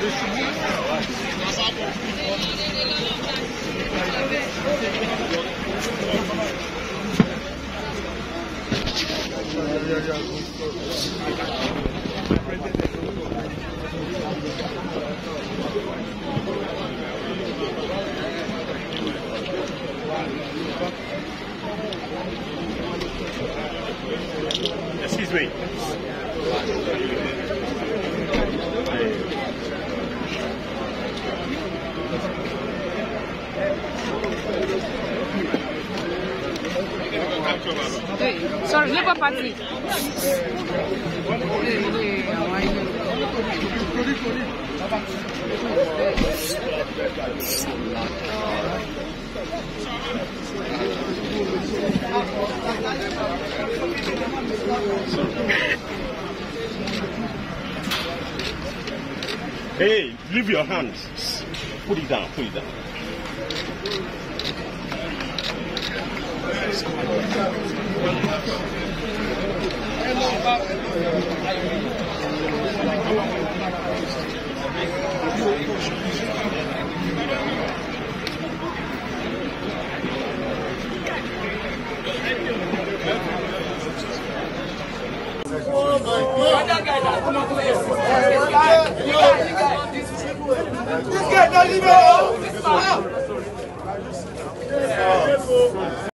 Excuse me. Sorry, Labour Party. Hey, leave your hands. Put it down, put it down. This guy doesn't even know.